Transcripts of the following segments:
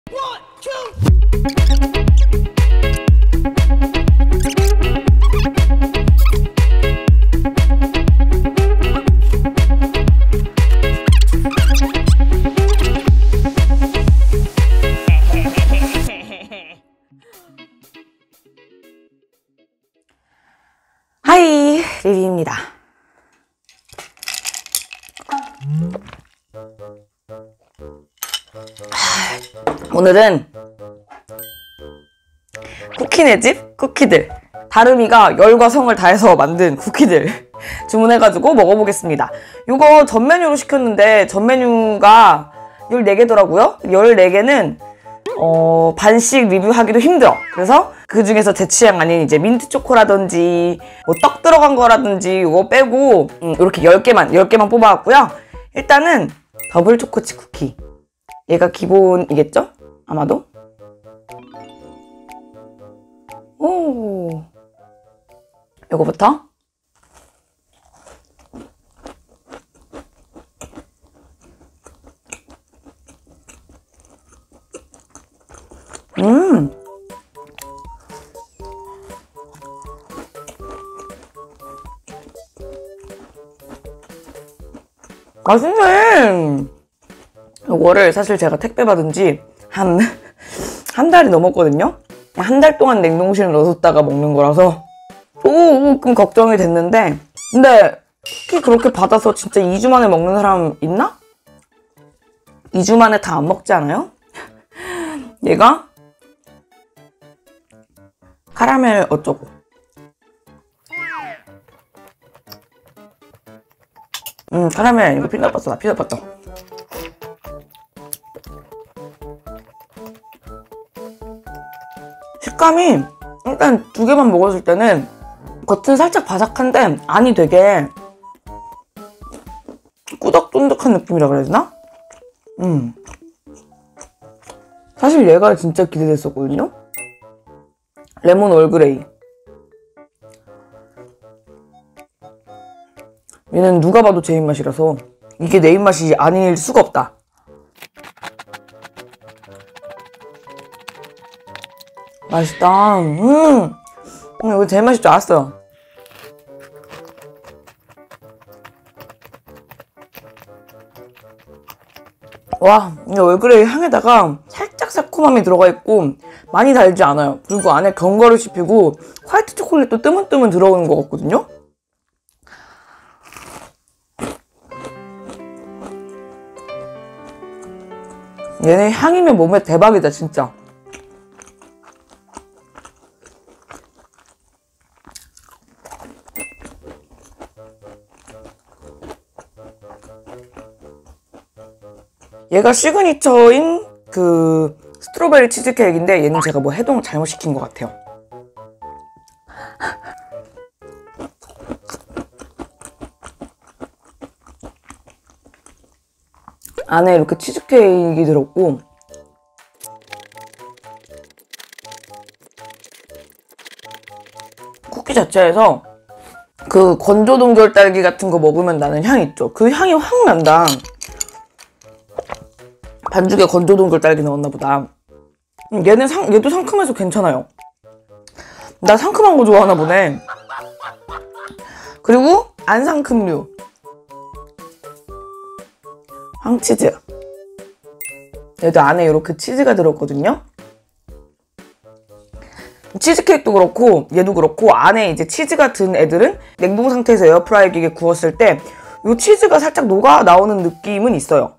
하이, 리리입니다. 오늘은 쿠키네 집 쿠키들, 다름이가 열과 성을 다해서 만든 쿠키들 주문해가지고 먹어보겠습니다. 이거 전 메뉴로 시켰는데 전 메뉴가 14개더라고요. 14개는 반씩 리뷰하기도 힘들어. 그래서 그 중에서 제 취향 아닌 이제 민트 초코라든지 뭐 떡 들어간 거라든지 이거 빼고 이렇게 10개만 뽑아왔고요. 일단은 더블 초코칩 쿠키, 얘가 기본이겠죠? 아마도. 오, 요거부터. 맛있네. 이거를 사실 제가 택배 받은 지 한 달이 넘었거든요. 한 달 동안 냉동실에 넣어뒀다가 먹는 거라서 조금 걱정이 됐는데, 근데 쿠키 그렇게 받아서 진짜 2주 만에 먹는 사람 있나? 2주 만에 다 안 먹지 않아요? 얘가 카라멜 어쩌고, 카라멜 아니고 피넛버터. 피넛버터. 식감이 일단 2개만 먹었을 때는 겉은 살짝 바삭한데 안이 되게 꾸덕쫀득한 느낌이라 그래야 되나? 사실 얘가 진짜 기대됐었거든요? 레몬 얼그레이. 얘는 누가 봐도 제 입맛이라서 이게 내 입맛이 아닐 수가 없다. 맛있다. 이거 제일 맛있을 줄 알았어요. 와, 이 얼그레이 향에다가 살짝 새콤함이 들어가 있고 많이 달지 않아요. 그리고 안에 견과류 씹히고 화이트 초콜릿도 뜨문뜨문 들어오는 것 같거든요? 얘네 향이면 몸에 대박이다, 진짜. 얘가 시그니처인 그 스트로베리 치즈케이크인데 얘는 제가 뭐 해동을 잘못 시킨 것 같아요. 안에 이렇게 치즈케이크 들었고 쿠키 자체에서 그 건조 동결 딸기 같은 거 먹으면 나는 향이 있죠. 그 향이 확 난다. 반죽에 건조 동결 딸기 넣었나 보다. 얘도 상큼해서 괜찮아요. 나 상큼한 거 좋아하나 보네. 그리고 안 상큼류 황치즈. 얘도 안에 이렇게 치즈가 들었거든요. 치즈케이크도 그렇고 얘도 그렇고 안에 이제 치즈가 든 애들은 냉동 상태에서 에어프라이기에 구웠을 때 이 치즈가 살짝 녹아 나오는 느낌은 있어요.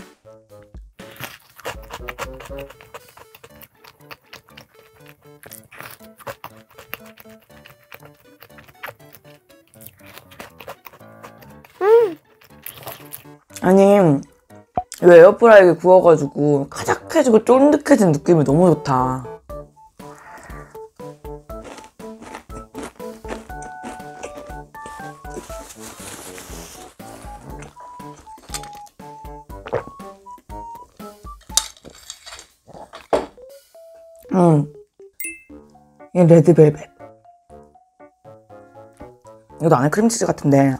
아니, 이 에어프라이기에 구워가지고 카작해지고 쫀득해진 느낌이 너무 좋다. 이게 레드벨벳. 이것도 안에 크림치즈 같은데.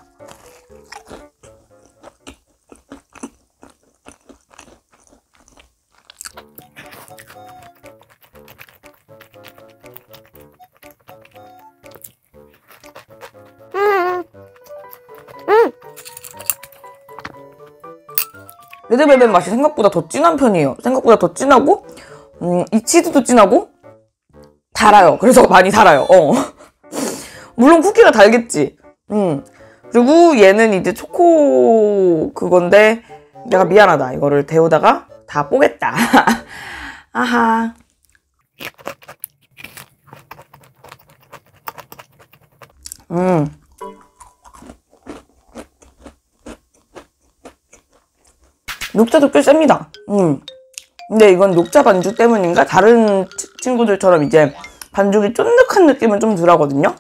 레드벨벳 맛이 생각보다 더 진한 편이에요. 생각보다 더 진하고 이 치즈도 진하고 달아요. 그래서 많이 달아요. 물론 쿠키가 달겠지. 그리고 얘는 이제 초코 그건데 내가 미안하다. 이거를 데우다가 다 뽀겠다. 아하. 녹차도 꽤 셉니다. 근데 이건 녹차 반죽 때문인가? 다른 친구들처럼 이제 반죽이 쫀득한 느낌은 좀 덜하거든요?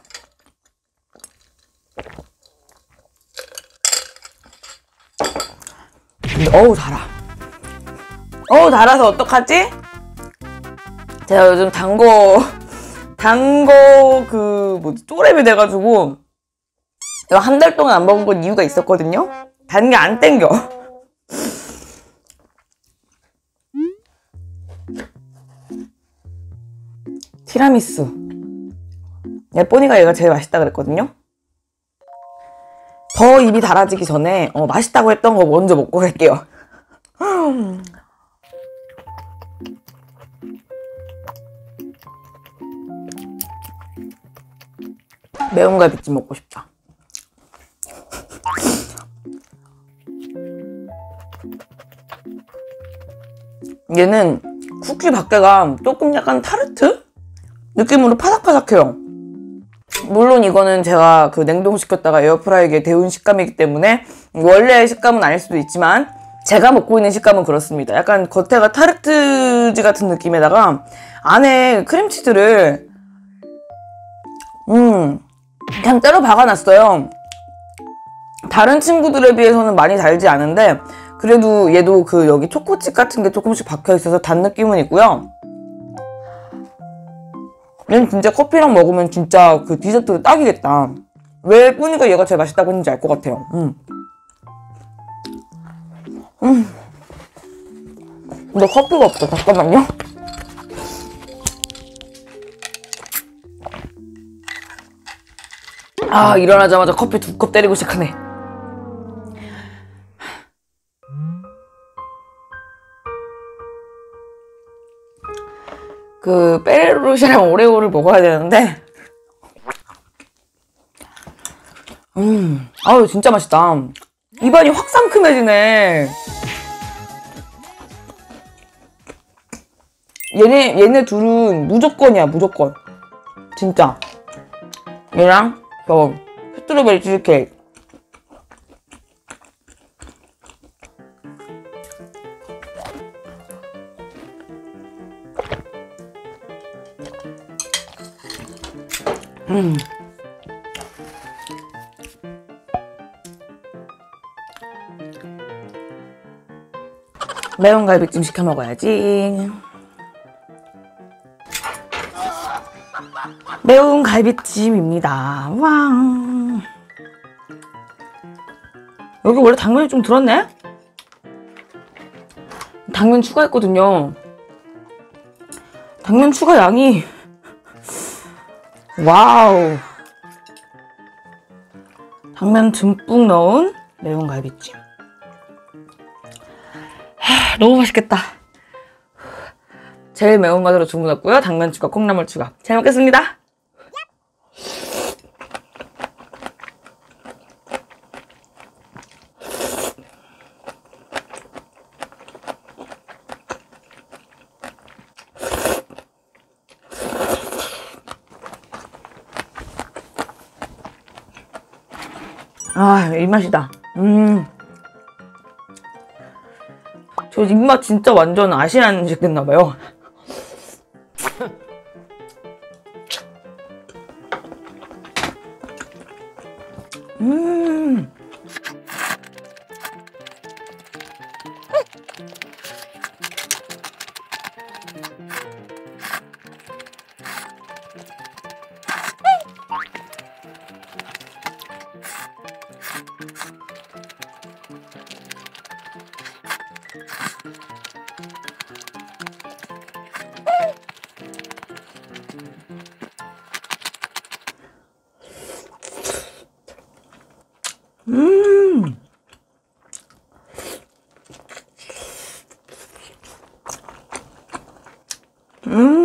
근데 어우 달아. 달아서 어떡하지? 제가 요즘 쪼렙이 돼가지고 이거 한 달 동안 안 먹은 건 이유가 있었거든요? 단 게 안 땡겨. 티라미수. 예쁜이가 얘가 제일 맛있다 그랬거든요? 더 입이 달아지기 전에 맛있다고 했던 거 먼저 먹고 갈게요. 매운 갈비찜 먹고 싶다. 얘는 쿠키 밖에가 조금 약간 타르트? 느낌으로 파삭파삭해요. 물론 이거는 제가 냉동시켰다가 에어프라이기에 데운 식감이기 때문에 원래의 식감은 아닐 수도 있지만 제가 먹고 있는 식감은 그렇습니다. 약간 겉에가 타르트지 같은 느낌에다가 안에 크림치즈를 그냥 때려 박아놨어요. 다른 친구들에 비해서는 많이 달지 않은데 그래도 얘도 여기 초코칩 같은 게 조금씩 박혀있어서 단 느낌은 있고요. 얘는 진짜 커피랑 먹으면 진짜 디저트 딱이겠다. 왜 뿌니가 얘가 제일 맛있다고 했는지 알 것 같아요. 근데 커피가 없어. 잠깐만요. 일어나자마자 커피 2컵 때리고 시작하네. 페레로로시랑 오레오를 먹어야 되는데 아유 진짜 맛있다. 입안이 확 상큼해지네. 얘네 둘은 무조건이야. 무조건 진짜. 얘랑 스트로베리 치즈케이크. 매운 갈비찜 시켜 먹어야지. 매운 갈비찜입니다. 왕. 여기 원래 당면이 좀 들었네? 당면 추가했거든요. 당면 추가 양이 와우. 당면 듬뿍 넣은 매운 갈비찜. 너무 맛있겠다. 제일 매운 맛으로 주문했고요. 당면 추가, 콩나물 추가. 잘 먹겠습니다. 이 맛이다. 저 입맛 진짜 완전 아시안 음식 됐나봐요.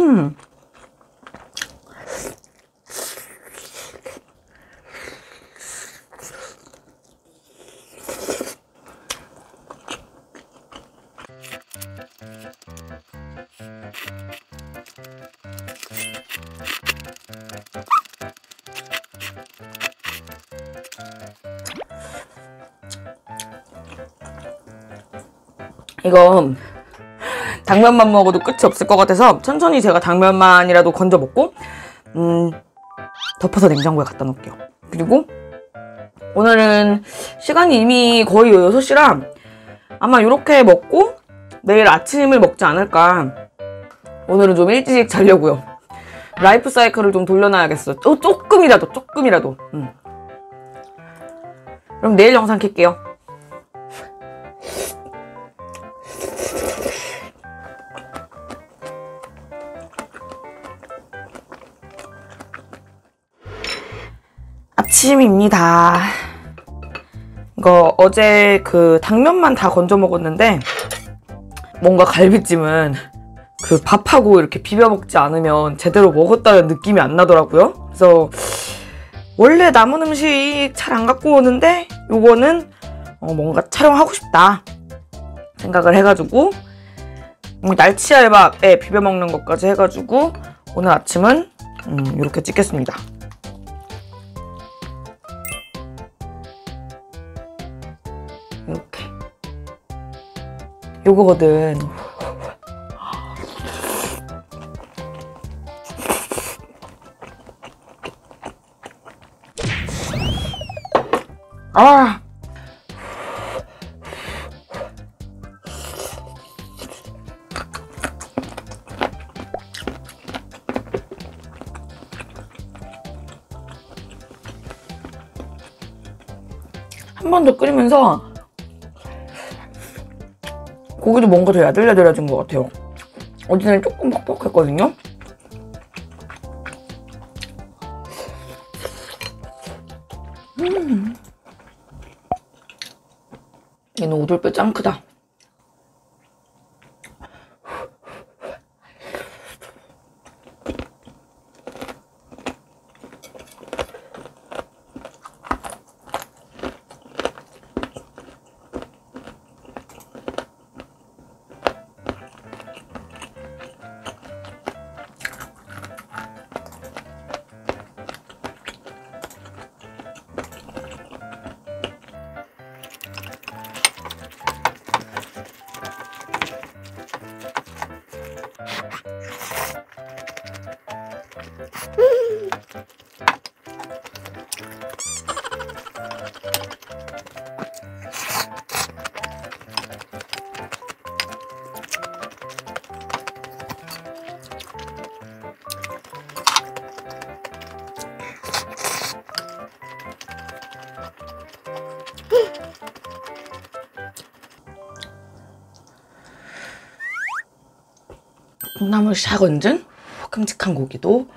이거 당면만 먹어도 끝이 없을 것 같아서 천천히 제가 당면만이라도 건져 먹고 덮어서 냉장고에 갖다 놓을게요. 그리고 오늘은 시간이 이미 거의 6시라 아마 이렇게 먹고 내일 아침을 먹지 않을까. 오늘은 좀 일찍 자려고요. 라이프 사이클을 좀 돌려놔야겠어. 조금이라도. 그럼 내일 영상 켤게요. 아침입니다. 이거 어제 그 당면만 다 건져 먹었는데 뭔가 갈비찜은 그 밥하고 이렇게 비벼 먹지 않으면 제대로 먹었다는 느낌이 안 나더라고요. 그래서 원래 남은 음식 잘 안 갖고 오는데 요거는 뭔가 촬영하고 싶다 생각을 해가지고 날치알밥에 비벼 먹는 것까지 해가지고 오늘 아침은 이렇게 찍겠습니다. 이렇게 요거거든. 아, 한 번 더 끓이면서 고기도 뭔가 더 야들야들해진 것 같아요. 어제는 조금 퍽퍽했거든요. 얘는 오돌뼈 짱 크다. 콩나물 샥 얹은 큼직한 고기도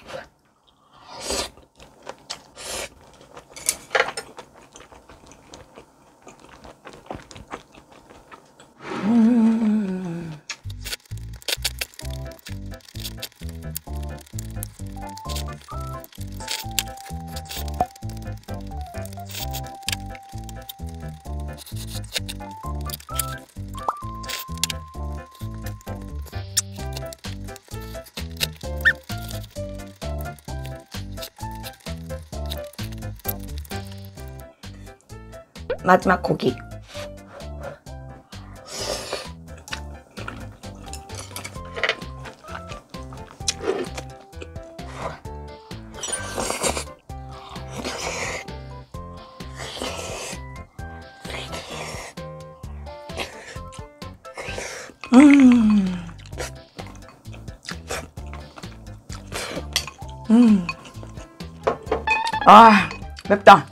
마지막 고기. 아, 맵다.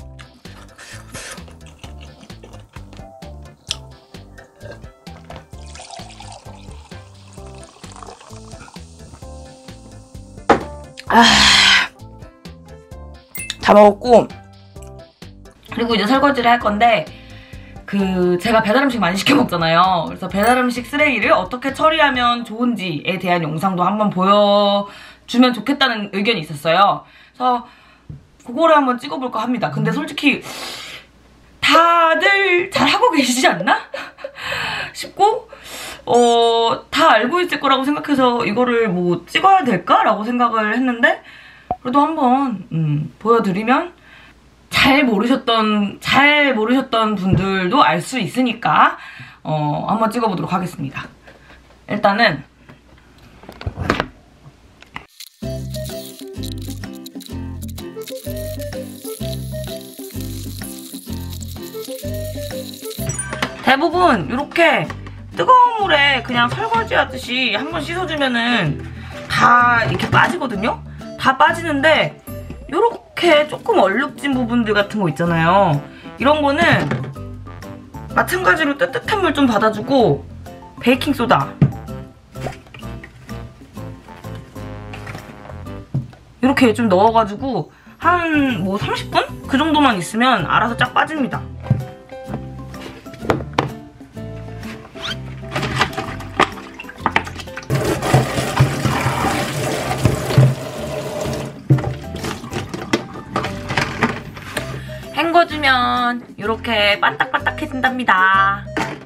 다 먹었고, 그리고 이제 설거지를 할 건데, 제가 배달음식 많이 시켜 먹잖아요. 그래서 배달음식 쓰레기를 어떻게 처리하면 좋은지에 대한 영상도 한번 보여주면 좋겠다는 의견이 있었어요. 그래서 그거를 한번 찍어볼까 합니다. 근데 솔직히 다들 잘하고 계시지 않나? 싶고 다 알고 있을 거라고 생각해서 이거를 뭐 찍어야 될까라고 생각을 했는데 그래도 한번 보여드리면 잘 모르셨던 분들도 알 수 있으니까 한번 찍어보도록 하겠습니다. 일단은 대부분 이렇게 뜨거운 물에 그냥 설거지 하듯이 한번 씻어주면은 다 이렇게 빠지거든요? 다 빠지는데 이렇게 조금 얼룩진 부분들 같은 거 있잖아요. 이런 거는 마찬가지로 뜨뜻한 물 좀 받아주고 베이킹소다 이렇게 좀 넣어가지고 한 뭐 30분? 그 정도만 있으면 알아서 쫙 빠집니다. 헹궈주면 이렇게 반딱반딱해진답니다.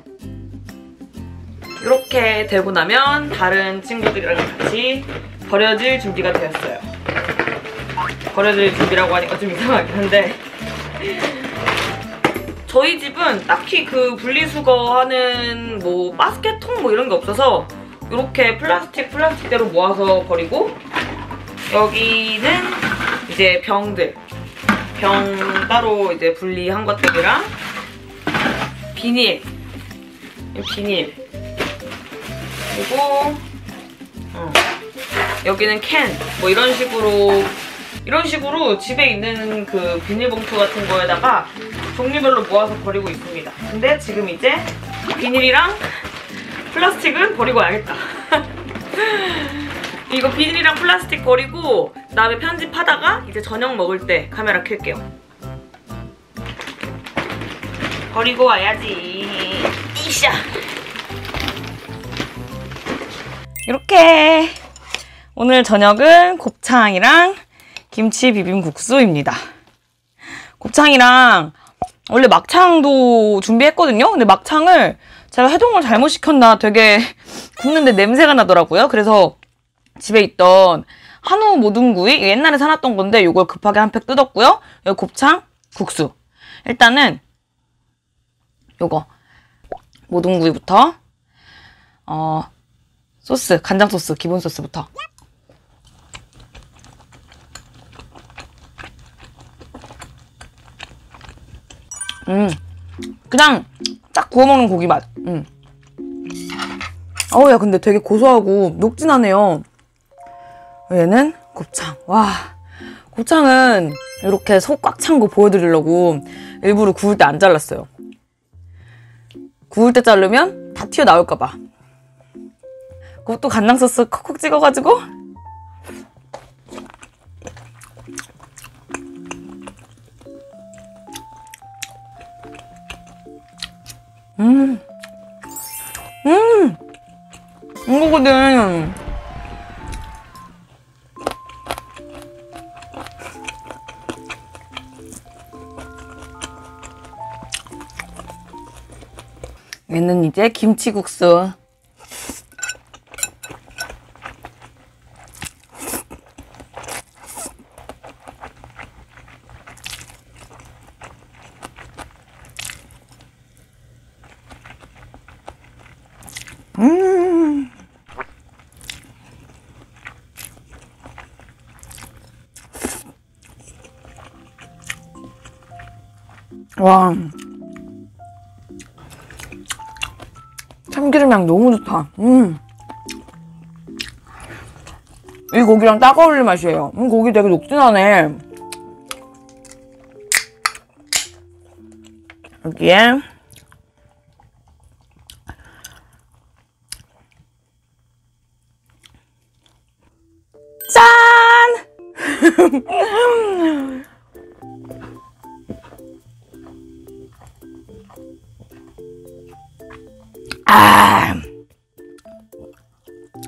이렇게 되고 나면 다른 친구들이랑 같이 버려질 준비가 되었어요. 버려질 준비라고 하니까 좀 이상하긴 한데 저희 집은 딱히 그 분리수거 하는 뭐 바스켓통 뭐 이런 게 없어서 이렇게 플라스틱대로 모아서 버리고 여기는 이제 병 따로 이제 분리한 것들이랑 비닐 그리고 여기는 캔 뭐 이런 식으로 집에 있는 그 비닐봉투 같은 거에다가 종류별로 모아서 버리고 있습니다. 근데 지금 이제 비닐이랑 플라스틱은 버리고 와야겠다. 이거 비닐이랑 플라스틱 버리고 그다음에 편집하다가 이제 저녁 먹을 때 카메라 켤게요. 버리고 와야지. 이샤. 이렇게 오늘 저녁은 곱창이랑 김치 비빔국수입니다. 곱창이랑 원래 막창도 준비했거든요. 근데 막창을 제가 해동을 잘못 시켰나 되게 굽는데 냄새가 나더라고요. 그래서 집에 있던 한우 모둠구이 옛날에 사놨던 건데 이걸 급하게 한 팩 뜯었고요. 여기 곱창, 국수. 일단은 요거 모둠구이부터 소스, 간장 소스, 기본 소스부터. 그냥 딱 구워 먹는 고기 맛. 어우, 야, 근데 되게 고소하고 녹진하네요. 얘는 곱창. 와, 곱창은 이렇게 속 꽉 찬 거 보여드리려고 일부러 구울 때 안 잘랐어요. 구울 때 자르면 다 튀어나올까봐. 그것도 간장 소스 콕콕 찍어가지고 이거거든. 얘는 이제 김치국수. 와, 참기름향 너무 좋다. 이 고기랑 딱 어울릴 맛이에요. 고기 되게 녹진하네. 여기에 짠!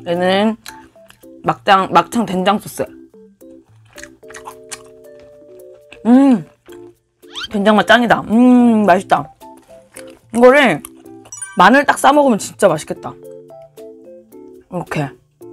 얘는 막창 된장 소스. 된장 맛 짱이다. 맛있다. 이거를 마늘 딱 싸 먹으면 진짜 맛있겠다. 이렇게.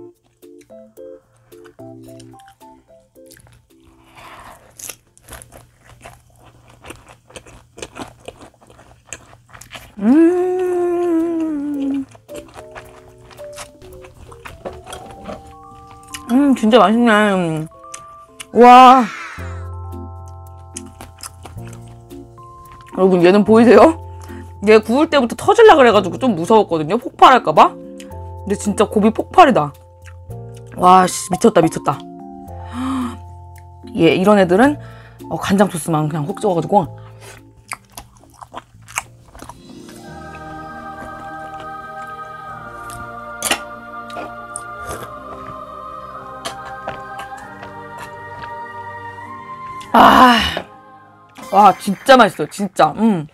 진짜 맛있네. 와. 여러분, 얘는 보이세요? 얘 구울 때부터 터질라 그래가지고 좀 무서웠거든요. 폭발할까봐. 근데 진짜 곱이 폭발이다. 와, 씨, 미쳤다, 미쳤다. 얘, 이런 애들은 간장 소스만 그냥 훅 찍어가지고. 와, 진짜 맛있어요, 진짜.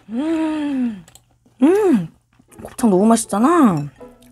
곱창 너무 맛있잖아.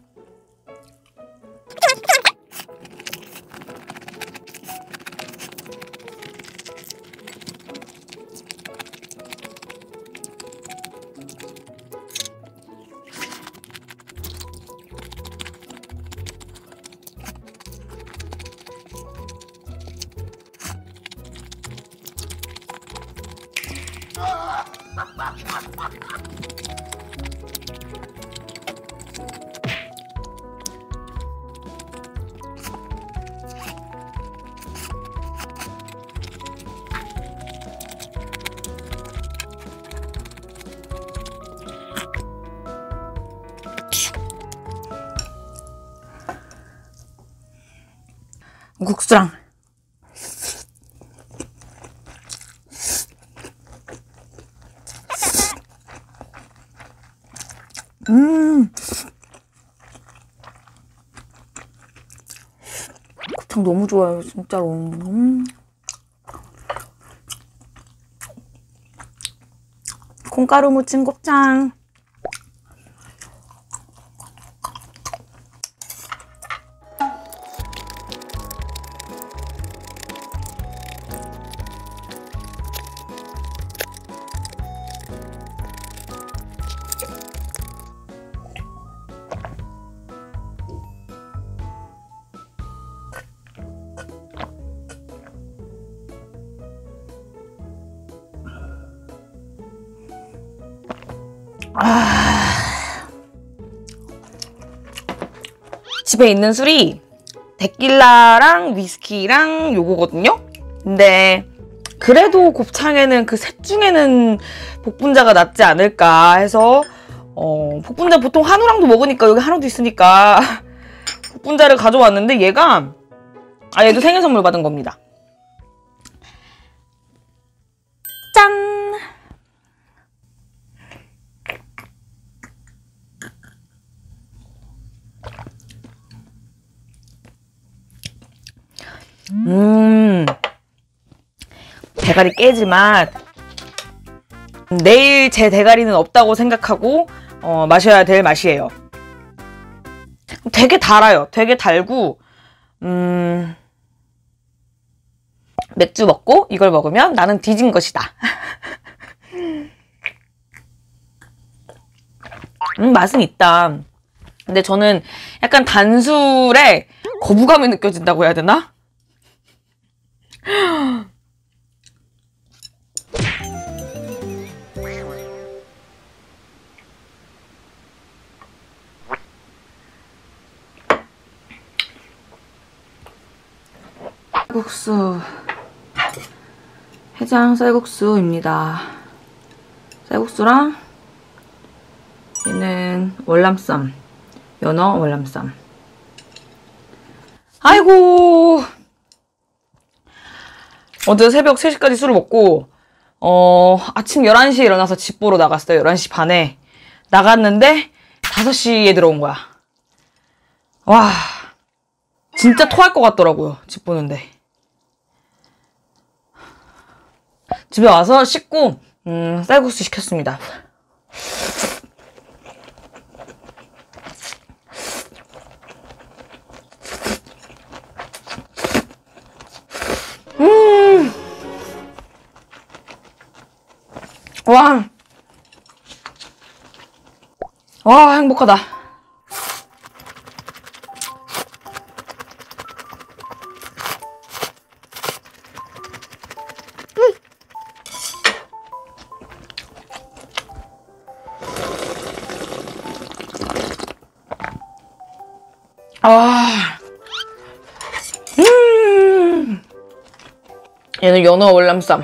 국수랑. 곱창 너무 좋아요, 진짜로. 콩가루 무침 곱창. 집에 있는 술이 데킬라랑 위스키랑 요거거든요? 근데 그래도 곱창에는 그 셋 중에는 복분자가 낫지 않을까 해서 복분자 보통 한우랑도 먹으니까 여기 한우도 있으니까 복분자를 가져왔는데 얘가 얘도 생일 선물 받은 겁니다. 짠! 대가리 깨지만 내일 제 대가리는 없다고 생각하고 마셔야 될 맛이에요. 되게 달아요. 되게 달고 맥주 먹고 이걸 먹으면 나는 뒤진 것이다. 맛은 있다. 근데 저는 약간 단술에 거부감이 느껴진다고 해야 되나? 쌀국수, 해장 쌀국수입니다. 쌀국수랑 얘는 월남쌈, 연어 월남쌈. 아이고, 어제 새벽 3시까지 술을 먹고 아침 11시에 일어나서 집 보러 나갔어요. 11시 반에 나갔는데 5시에 들어온 거야. 와, 진짜 토할 것 같더라고요, 집 보는데. 집에 와서 씻고 쌀국수 시켰습니다. 와. 와, 행복하다. 아, 얘는 연어 월남쌈.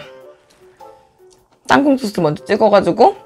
땅콩 소스 먼저 찍어가지고.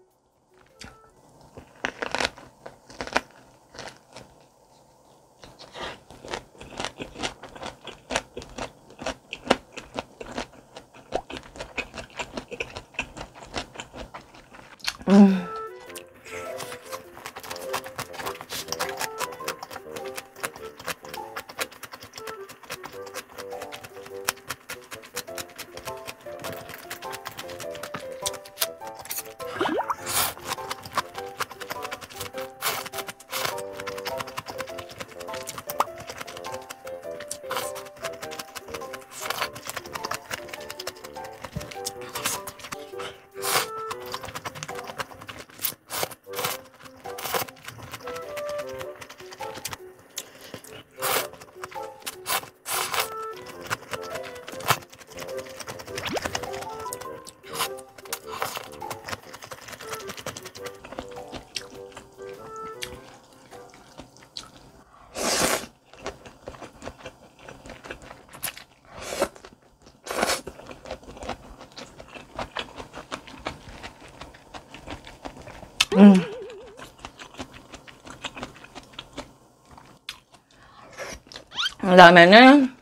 그 다음에는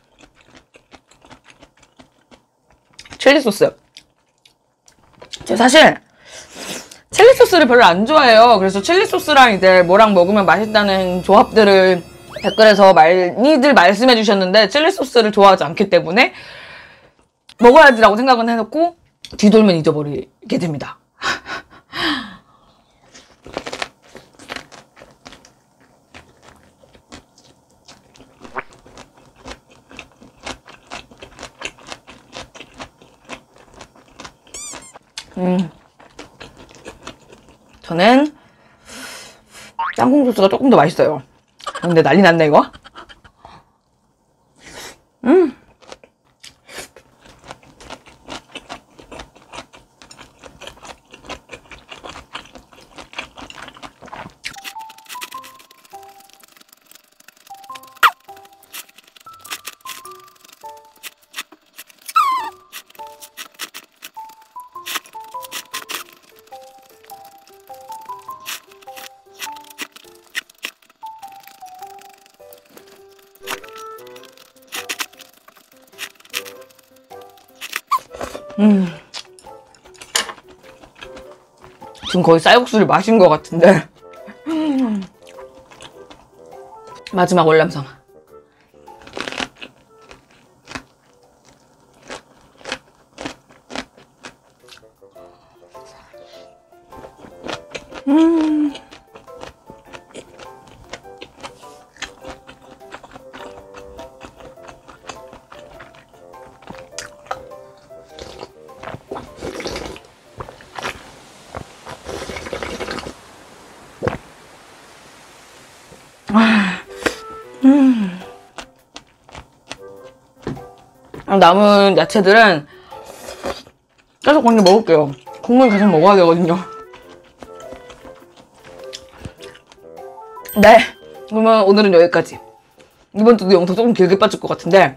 칠리 소스. 제가 사실 칠리 소스를 별로 안 좋아해요. 그래서 칠리 소스랑 이제 뭐랑 먹으면 맛있다는 조합들을 댓글에서 많이들 말씀해 주셨는데 칠리 소스를 좋아하지 않기 때문에 먹어야지라고 생각은 해놓고 뒤돌면 잊어버리게 됩니다. 저는 땅콩 소스가 조금 더 맛있어요. 근데 난리 났네 이거. 지금 거의 쌀국수를 마신 것 같은데. 마지막 월남쌈. 남은 야채들은 계속 그냥 먹을게요. 국물 계속 먹어야 되거든요. 네, 그러면 오늘은 여기까지. 이번 주도 영상 조금 길게 빠질 것 같은데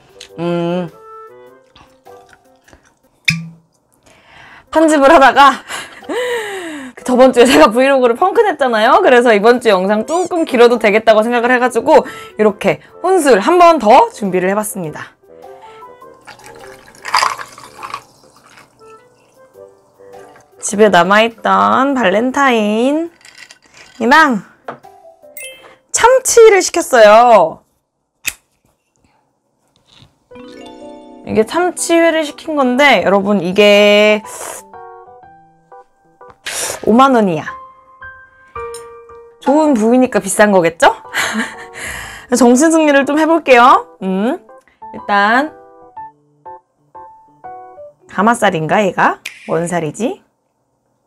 편집을 하다가 저번 주에 제가 브이로그를 펑크 냈잖아요. 그래서 이번 주 영상 조금 길어도 되겠다고 생각을 해가지고 이렇게 혼술 한 번 더 준비를 해봤습니다. 집에 남아있던 발렌타인이랑 참치를 시켰어요. 이게 참치회를 시킨 건데 여러분 이게 5만 원이야. 좋은 부위니까 비싼 거겠죠? 정신승리를 좀 해볼게요. 일단 가마살인가 얘가? 뭔 살이지?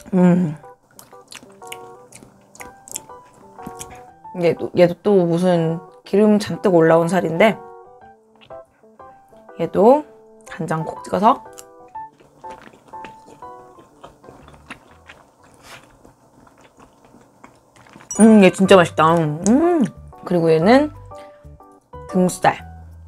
얘도 또 무슨 기름 잔뜩 올라온 살인데, 얘도 간장 콕 찍어서. 얘 진짜 맛있다. 그리고 얘는 등살.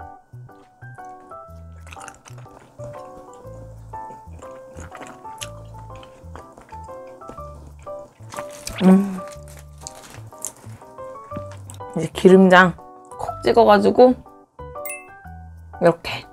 이제 기름장 콕 찍어가지고 이렇게.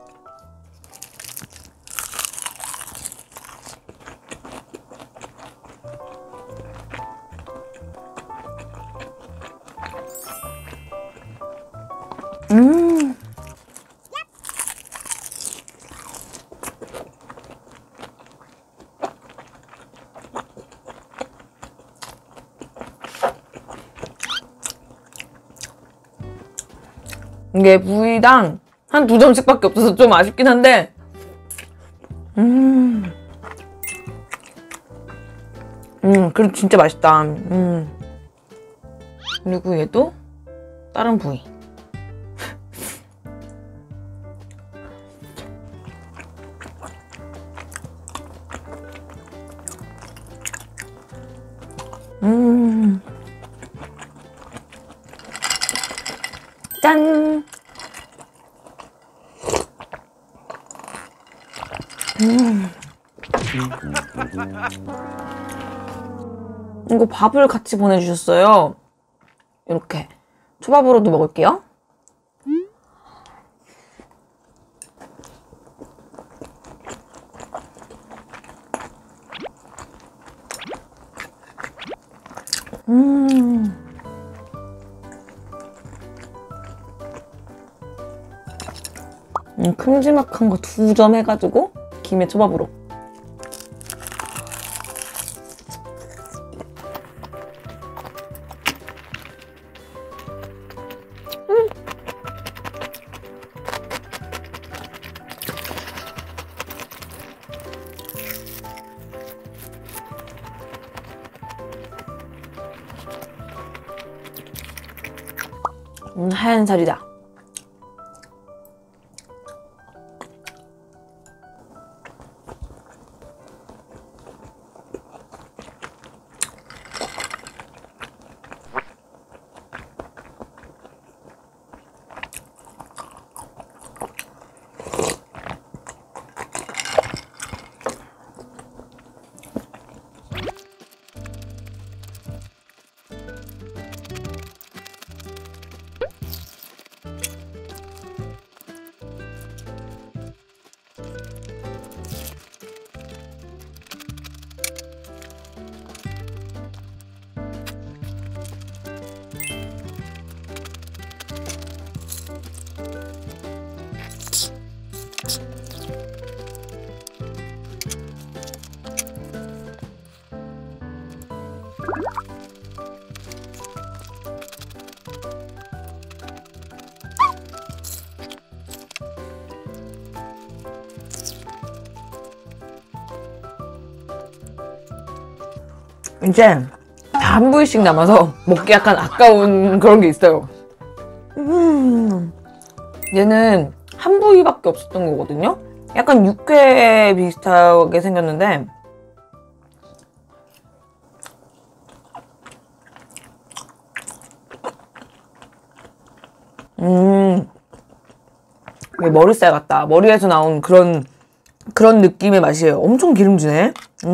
이게 부위당 한 2점씩밖에 없어서 좀 아쉽긴 한데, 그래도 진짜 맛있다. 그리고 얘도 다른 부위. 짠! 이거 밥을 같이 보내주셨어요. 이렇게 초밥으로도 먹을게요. 큼지막한 거 2점 해가지고 김에 초밥으로. 하얀 살이다. 이제 다 한 부위씩 남아서 먹기 약간 아까운 그런 게 있어요. 얘는 한 부위밖에 없었던 거거든요. 약간 육회 비슷하게 생겼는데 머리살 같다. 머리에서 나온 그런 느낌의 맛이에요. 엄청 기름지네.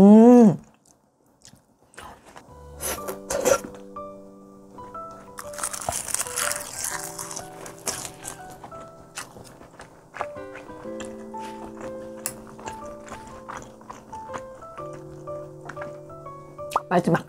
마지막.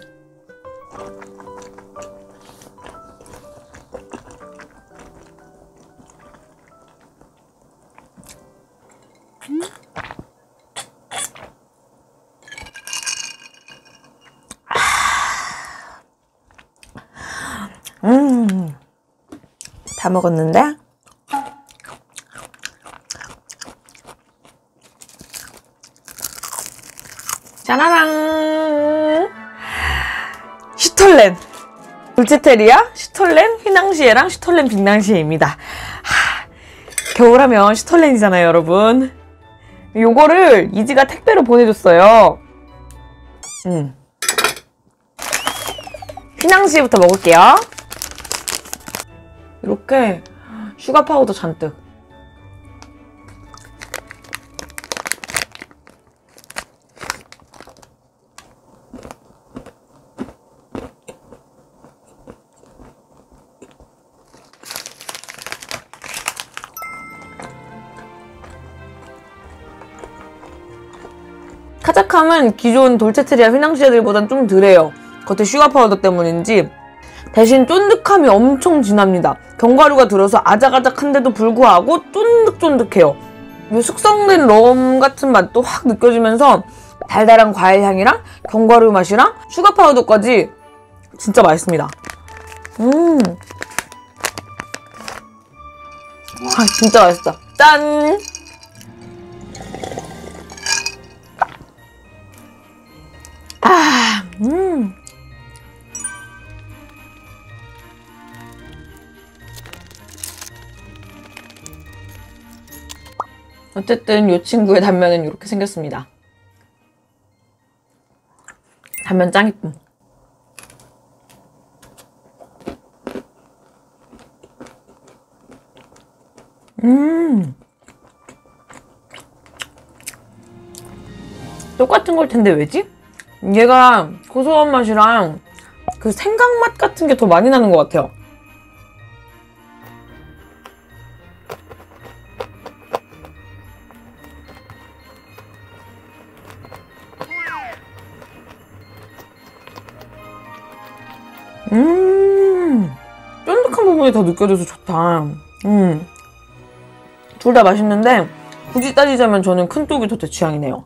다 먹었는데 짜라랑. 슈톨렌 돌체테리아, 슈톨렌 휘낭시에랑 슈톨렌 빅낭시에입니다. 겨울하면 슈톨렌이잖아요, 여러분. 요거를 이지가 택배로 보내줬어요. 휘낭시에부터 먹을게요. 이렇게 슈가 파우더 잔뜩. 카자캄은 기존 돌체테리아 휘낭시에들보단 좀 덜해요. 겉에 슈가 파우더 때문인지. 대신 쫀득함이 엄청 진합니다. 견과류가 들어서 아작아작한데도 불구하고 쫀득쫀득해요. 이 숙성된 럼 같은 맛도 확 느껴지면서 달달한 과일 향이랑 견과류 맛이랑 슈가 파우더까지 진짜 맛있습니다. 진짜 맛있다. 짠! 어쨌든 이 친구의 단면은 이렇게 생겼습니다. 단면 짱 이쁨. 똑같은 걸 텐데 왜지? 얘가 고소한 맛이랑 그 생강 맛 같은 게 더 많이 나는 것 같아요. 쫀득한 부분이 더 느껴져서 좋다. 둘 다 맛있는데 굳이 따지자면 저는 큰 쪽이 더 제 취향이네요.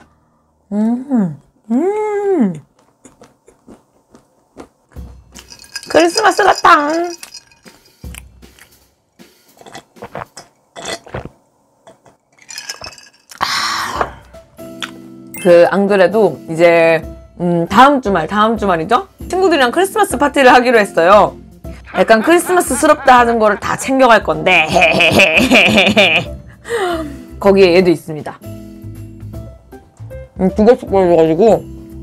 크리스마스 같다. 안 그래도 이제 다음 주말이죠? 친구들이랑 크리스마스 파티를 하기로 했어요. 약간 크리스마스스럽다 하는 거를 다 챙겨갈 건데 거기에 얘도 있습니다. 두겹씩 보여줘가지고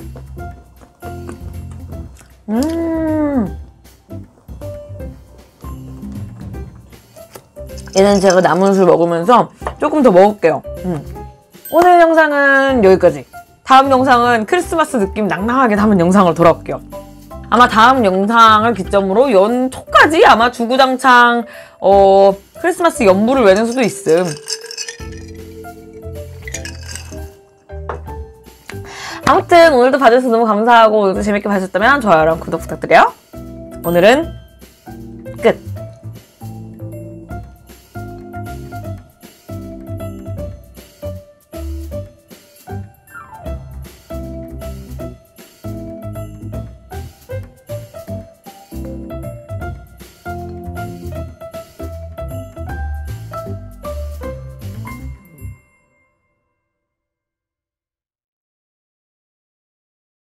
얘는 제가 남은 술 먹으면서 조금 더 먹을게요. 오늘 영상은 여기까지. 다음 영상은 크리스마스 느낌 낭낭하게 담은 영상으로 돌아올게요. 아마 다음 영상을 기점으로 연초까지 아마 주구장창 크리스마스 연부를 외는 수도 있음. 아무튼 오늘도 봐주셔서 너무 감사하고 오늘도 재밌게 봐주셨다면 좋아요랑 구독 부탁드려요. 오늘은 끝!